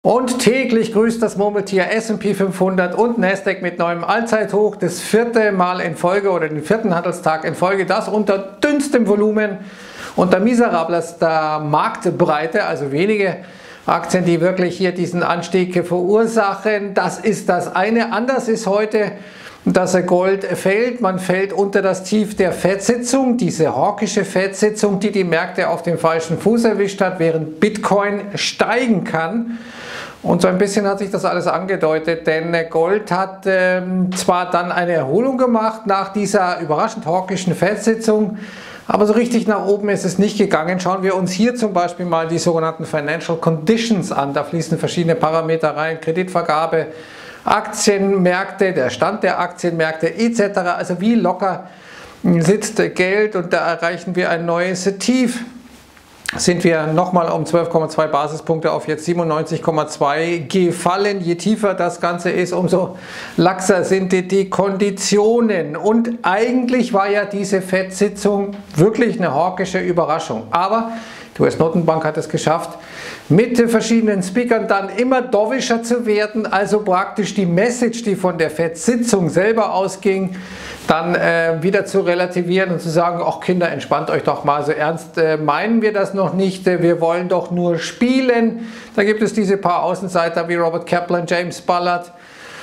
Und täglich grüßt das Murmeltier S&P 500 und Nasdaq mit neuem Allzeithoch, das vierte Mal in Folge oder den vierten Handelstag in Folge, das unter dünnstem Volumen, unter miserabelster Marktbreite, also wenige Aktien, die wirklich hier diesen Anstieg verursachen. Das ist das eine. Anders ist heute, dass Gold fällt. Man fällt unter das Tief der FED-Sitzung, diese hawkische FED-Sitzung, die die Märkte auf dem falschen Fuß erwischt hat, während Bitcoin steigen kann. Und so ein bisschen hat sich das alles angedeutet, denn Gold hat zwar dann eine Erholung gemacht nach dieser überraschend hawkischen FED-Sitzung, aber so richtig nach oben ist es nicht gegangen. Schauen wir uns hier zum Beispiel mal die sogenannten Financial Conditions an. Da fließen verschiedene Parameter rein, Kreditvergabe, Aktienmärkte, der Stand der Aktienmärkte etc. Also wie locker sitzt Geld, und da erreichen wir ein neues Tief. Sind wir nochmal um 12,2 Basispunkte auf jetzt 97,2 gefallen. Je tiefer das Ganze ist, umso laxer sind die Konditionen. Und eigentlich war ja diese FED-Sitzung wirklich eine hawkische Überraschung. Aber die US-Notenbank hat es geschafft, mit verschiedenen Speakern dann immer dovischer zu werden, also praktisch die Message, die von der FED-Sitzung selber ausging, dann wieder zu relativieren und zu sagen, ach Kinder, entspannt euch doch mal, so ernst meinen wir das noch nicht, wir wollen doch nur spielen. Da gibt es diese paar Außenseiter wie Robert Kaplan, James Bullard,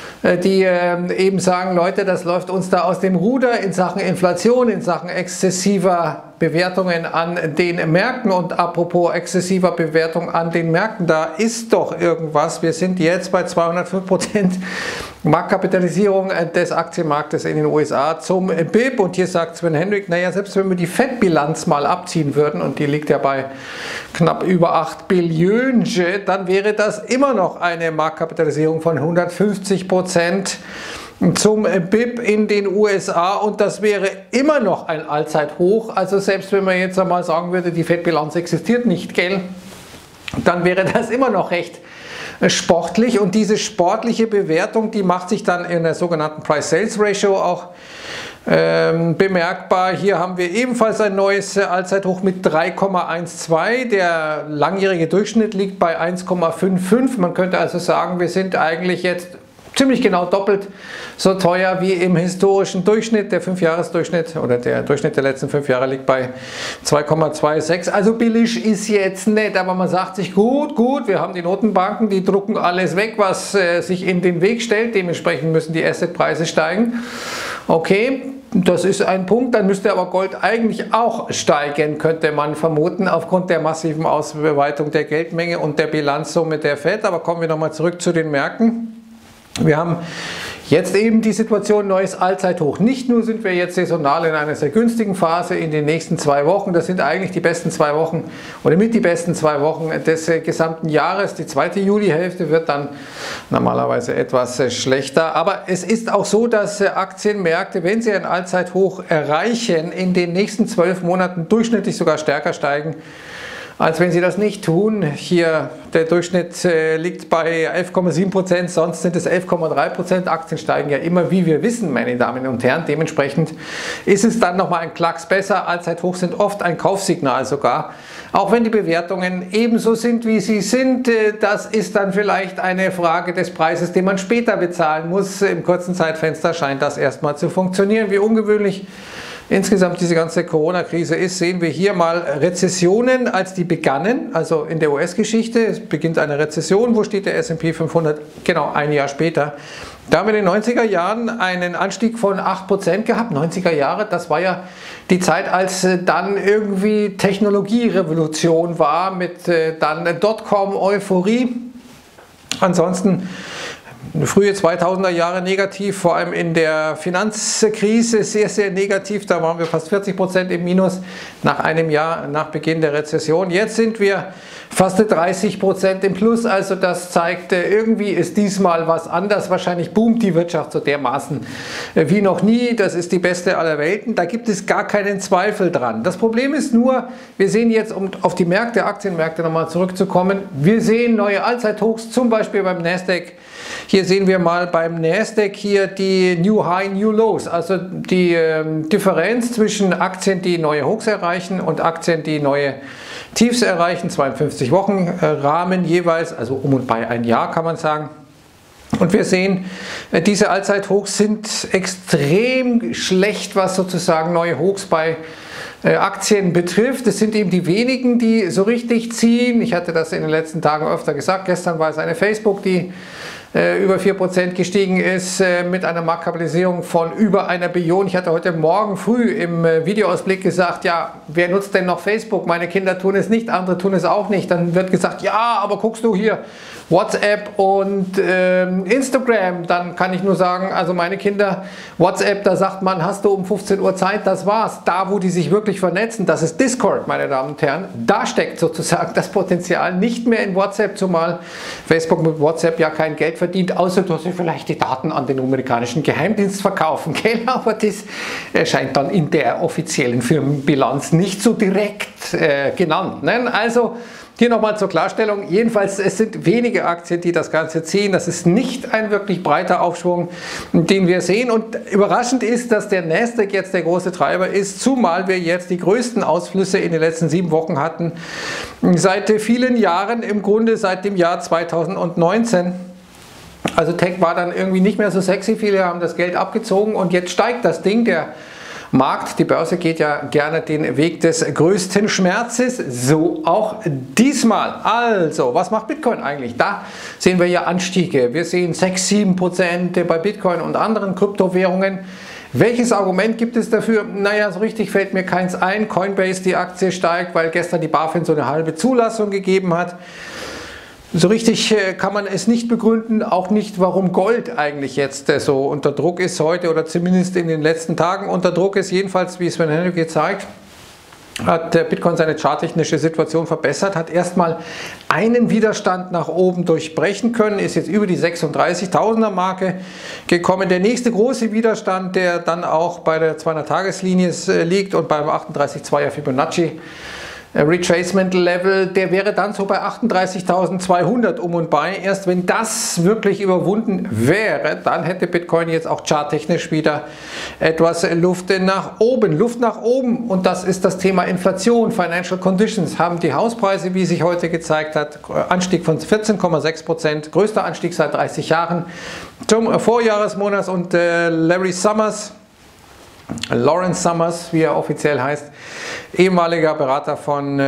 die eben sagen, Leute, das läuft uns da aus dem Ruder in Sachen Inflation, in Sachen exzessiver Bewertungen an den Märkten. Und apropos exzessiver Bewertung an den Märkten, da ist doch irgendwas. Wir sind jetzt bei 205% Marktkapitalisierung des Aktienmarktes in den USA zum BIP. Und hier sagt Sven Henrik, naja, selbst wenn wir die FED-Bilanz mal abziehen würden, und die liegt ja bei knapp über 8 Billionen, dann wäre das immer noch eine Marktkapitalisierung von 150% zum BIP in den USA, und das wäre immer noch ein Allzeithoch. Also selbst wenn man jetzt einmal sagen würde, die FED-Bilanz existiert nicht, gell, dann wäre das immer noch recht sportlich, und diese sportliche Bewertung, die macht sich dann in der sogenannten Price-Sales-Ratio auch bemerkbar. Hier haben wir ebenfalls ein neues Allzeithoch mit 3,12. Der langjährige Durchschnitt liegt bei 1,55. Man könnte also sagen, wir sind eigentlich jetzt ziemlich genau doppelt so teuer wie im historischen Durchschnitt. Der 5-Jahres-Durchschnitt oder der Durchschnitt der letzten 5 Jahre liegt bei 2,26. Also billig ist jetzt nicht, aber man sagt sich, gut, wir haben die Notenbanken, die drucken alles weg, was sich in den Weg stellt. Dementsprechend müssen die Assetpreise steigen. Okay, das ist ein Punkt. Dann müsste aber Gold eigentlich auch steigen, könnte man vermuten, aufgrund der massiven Ausweitung der Geldmenge und der Bilanzsumme der FED. Aber kommen wir nochmal zurück zu den Märkten. Wir haben jetzt eben die Situation neues Allzeithoch. Nicht nur sind wir jetzt saisonal in einer sehr günstigen Phase in den nächsten 2 Wochen, das sind eigentlich die besten 2 Wochen oder mit die besten 2 Wochen des gesamten Jahres. Die zweite Julihälfte wird dann normalerweise etwas schlechter. Aber es ist auch so, dass Aktienmärkte, wenn sie ein Allzeithoch erreichen, in den nächsten 12 Monaten durchschnittlich sogar stärker steigen, als wenn sie das nicht tun. Hier der Durchschnitt liegt bei 11,7%, sonst sind es 11,3%. Aktien steigen ja immer, wie wir wissen, meine Damen und Herren. Dementsprechend ist es dann nochmal ein Klacks besser. Allzeithoch sind oft ein Kaufsignal sogar. Auch wenn die Bewertungen ebenso sind, wie sie sind, das ist dann vielleicht eine Frage des Preises, den man später bezahlen muss. Im kurzen Zeitfenster scheint das erstmal zu funktionieren. Wie ungewöhnlich insgesamt diese ganze Corona-Krise ist, sehen wir hier mal Rezessionen, als die begannen, also in der US-Geschichte. Es beginnt eine Rezession. Wo steht der S&P 500? Genau, ein Jahr später. Da haben wir in den 90er Jahren einen Anstieg von 8% gehabt. 90er Jahre, das war ja die Zeit, als dann irgendwie Technologierevolution war mit dann Dotcom-Euphorie. Ansonsten frühe 2000er Jahre negativ, vor allem in der Finanzkrise sehr, sehr negativ. Da waren wir fast 40% im Minus nach einem Jahr nach Beginn der Rezession. Jetzt sind wir fast 30% im Plus. Also das zeigt, irgendwie ist diesmal was anders. Wahrscheinlich boomt die Wirtschaft so dermaßen wie noch nie. Das ist die beste aller Welten. Da gibt es gar keinen Zweifel dran. Das Problem ist nur, wir sehen jetzt, um auf die Märkte, Aktienmärkte nochmal zurückzukommen, wir sehen neue Allzeithochs, zum Beispiel beim Nasdaq. Hier sehen wir mal beim Nasdaq hier die New High, New Lows, also die Differenz zwischen Aktien, die neue Hochs erreichen, und Aktien, die neue Tiefs erreichen, 52 Wochen Rahmen jeweils, also um und bei ein Jahr kann man sagen. Und wir sehen, diese Allzeithochs sind extrem schlecht, was sozusagen neue Hochs bei Aktien betrifft. Es sind eben die wenigen, die so richtig ziehen. Ich hatte das in den letzten Tagen öfter gesagt. Gestern war es eine Facebook, die über 4% gestiegen ist mit einer Marktkapitalisierung von über 1 Billion. Ich hatte heute Morgen früh im Videoausblick gesagt, ja, wer nutzt denn noch Facebook? Meine Kinder tun es nicht, andere tun es auch nicht. Dann wird gesagt, ja, aber guckst du hier WhatsApp und Instagram, dann kann ich nur sagen, also meine Kinder, WhatsApp, da sagt man, hast du um 15 Uhr Zeit, das war's. Da, wo die sich wirklich vernetzen, das ist Discord, meine Damen und Herren. Da steckt sozusagen das Potenzial nicht mehr in WhatsApp, zumal Facebook mit WhatsApp ja kein Geld verdient, außer dass sie vielleicht die Daten an den amerikanischen Geheimdienst verkaufen. Gell? Aber das erscheint dann in der offiziellen Firmenbilanz nicht so direkt genannt. Ne? Also hier nochmal zur Klarstellung, jedenfalls es sind wenige Aktien, die das Ganze ziehen. Das ist nicht ein wirklich breiter Aufschwung, den wir sehen. Und überraschend ist, dass der Nasdaq jetzt der große Treiber ist, zumal wir jetzt die größten Ausflüsse in den letzten 7 Wochen hatten. Seit vielen Jahren, im Grunde seit dem Jahr 2019. Also Tech war dann irgendwie nicht mehr so sexy, viele haben das Geld abgezogen und jetzt steigt das Ding, der Markt, die Börse geht ja gerne den Weg des größten Schmerzes, so auch diesmal. Also, was macht Bitcoin eigentlich? Da sehen wir ja Anstiege. Wir sehen 6-7% bei Bitcoin und anderen Kryptowährungen. Welches Argument gibt es dafür? Naja, so richtig fällt mir keins ein. Coinbase, die Aktie steigt, weil gestern die BaFin so eine halbe Zulassung gegeben hat. So richtig kann man es nicht begründen, auch nicht, warum Gold eigentlich jetzt so unter Druck ist heute oder zumindest in den letzten Tagen unter Druck ist. Jedenfalls, wie Sven Henry gezeigt, hat Bitcoin seine charttechnische Situation verbessert, hat erstmal einen Widerstand nach oben durchbrechen können, ist jetzt über die 36.000er Marke gekommen. Der nächste große Widerstand, der dann auch bei der 200-Tages-Linie liegt und beim 38,2er Fibonacci Retracement Level, der wäre dann so bei 38.200 um und bei. Erst wenn das wirklich überwunden wäre, dann hätte Bitcoin jetzt auch charttechnisch wieder etwas Luft nach oben. Luft nach oben, und das ist das Thema Inflation. Financial Conditions haben die Hauspreise, wie sich heute gezeigt hat, Anstieg von 14,6%, größter Anstieg seit 30 Jahren zum Vorjahresmonat. Und Lawrence Summers, wie er offiziell heißt, ehemaliger Berater von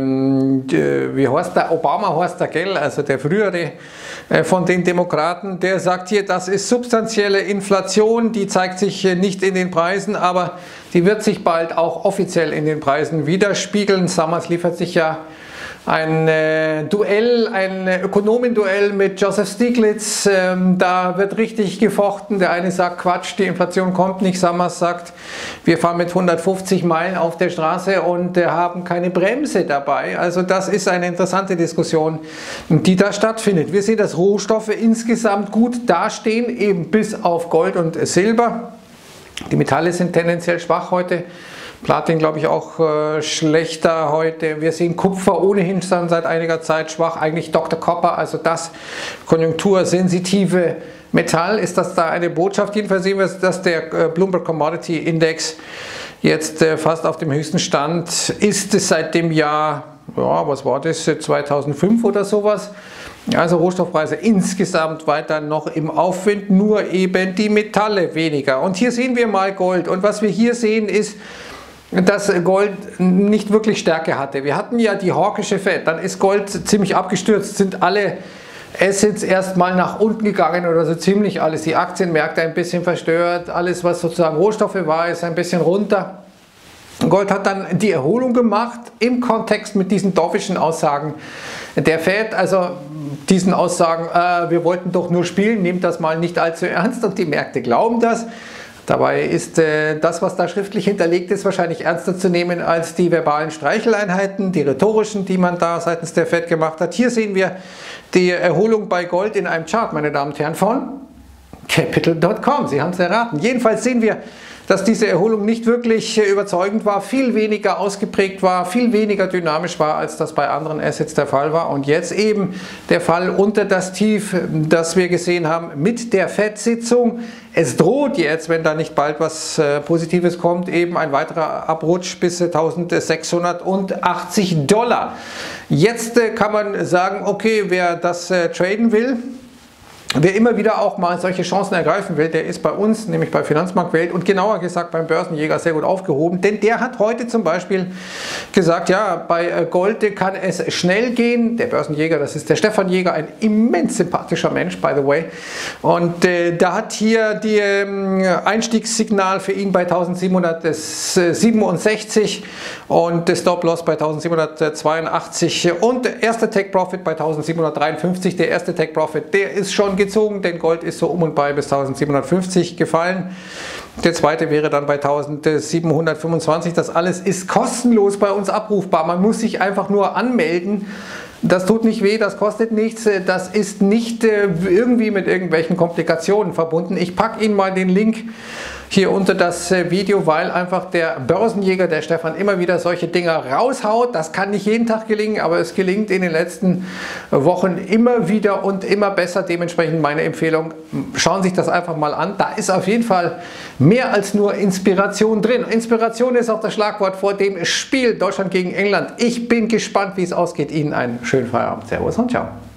wie heißt der? Obama heißt der, gell? Also der frühere von den Demokraten, der sagt hier, das ist substanzielle Inflation, die zeigt sich nicht in den Preisen, aber die wird sich bald auch offiziell in den Preisen widerspiegeln. Summers liefert sich ja ein Duell, ein Ökonomenduell mit Joseph Stiglitz. Da wird richtig gefochten. Der eine sagt, Quatsch, die Inflation kommt nicht. Summers sagt, wir fahren mit 150 Meilen auf der Straße und haben keine Bremse dabei. Also das ist eine interessante Diskussion, die da stattfindet. Wir sehen, dass Rohstoffe insgesamt gut dastehen, eben bis auf Gold und Silber. Die Metalle sind tendenziell schwach heute. Platin, glaube ich, auch schlechter heute. Wir sehen Kupfer ohnehin schon seit einiger Zeit schwach. Eigentlich Dr. Copper, also das konjunktursensitive Metall. Ist das da eine Botschaft? Jedenfalls sehen wir, dass der Bloomberg Commodity Index jetzt fast auf dem höchsten Stand ist es seit dem Jahr, ja, was war das, 2005 oder sowas. Also Rohstoffpreise insgesamt weiter noch im Aufwind, nur eben die Metalle weniger. Und hier sehen wir mal Gold. Und was wir hier sehen ist, dass Gold nicht wirklich Stärke hatte. Wir hatten ja die hawkische Fed, dann ist Gold ziemlich abgestürzt, sind alle Assets erstmal nach unten gegangen oder so ziemlich alles. Die Aktienmärkte ein bisschen verstört, alles was sozusagen Rohstoffe war, ist ein bisschen runter. Gold hat dann die Erholung gemacht im Kontext mit diesen dovish Aussagen der Fed, also diesen Aussagen, wir wollten doch nur spielen, nehmt das mal nicht allzu ernst, und die Märkte glauben das. Dabei ist das, was da schriftlich hinterlegt ist, wahrscheinlich ernster zu nehmen als die verbalen Streicheleinheiten, die rhetorischen, die man da seitens der Fed gemacht hat. Hier sehen wir die Erholung bei Gold in einem Chart, meine Damen und Herren, von Capital.com. Sie haben es erraten. Jedenfalls sehen wir, dass diese Erholung nicht wirklich überzeugend war, viel weniger ausgeprägt war, viel weniger dynamisch war, als das bei anderen Assets der Fall war. Und jetzt eben der Fall unter das Tief, das wir gesehen haben mit der FED-Sitzung. Es droht jetzt, wenn da nicht bald was Positives kommt, eben ein weiterer Abrutsch bis 1680 $. Jetzt kann man sagen, okay, wer das traden will, wer immer wieder auch mal solche Chancen ergreifen will, der ist bei uns, nämlich bei Finanzmarktwelt und genauer gesagt beim Börsenjäger sehr gut aufgehoben, denn der hat heute zum Beispiel gesagt, ja, bei Gold kann es schnell gehen. Der Börsenjäger, das ist der Stefan Jäger, ein immens sympathischer Mensch, by the way. Und da hat hier die Einstiegssignal für ihn bei 1767 und der Stop-Loss bei 1782 und der erste Take-Profit bei 1753. Der erste Take-Profit, der ist schon gezogen, denn Gold ist so um und bei bis 1750 gefallen. Der zweite wäre dann bei 1725. Das alles ist kostenlos bei uns abrufbar. Man muss sich einfach nur anmelden. Das tut nicht weh, das kostet nichts, das ist nicht irgendwie mit irgendwelchen Komplikationen verbunden. Ich packe Ihnen mal den Link hier unter das Video, weil einfach der Börsenjäger, der Stefan, immer wieder solche Dinger raushaut. Das kann nicht jeden Tag gelingen, aber es gelingt in den letzten Wochen immer wieder und immer besser. Dementsprechend meine Empfehlung, schauen Sie sich das einfach mal an. Da ist auf jeden Fall mehr als nur Inspiration drin. Inspiration ist auch das Schlagwort vor dem Spiel Deutschland gegen England. Ich bin gespannt, wie es ausgeht. Ihnen einen schönen Feierabend. Servus und ciao.